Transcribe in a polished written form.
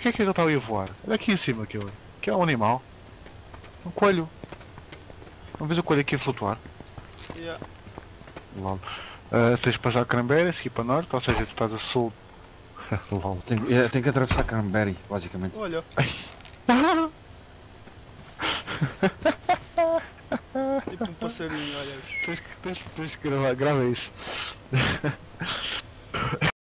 que é que ele está ali a voar? Olha aqui em cima aquilo. Que é um animal. Um coelho. Não vês o coelho aqui a flutuar? Yeah. Lol. Tens de passar a Cranberry, seguir para norte, ou seja, tu estás a sul. Lol. Tem que atravessar Cranberry, basicamente. Olha. Tipo um passarinho, olha. Tens que gravar isso.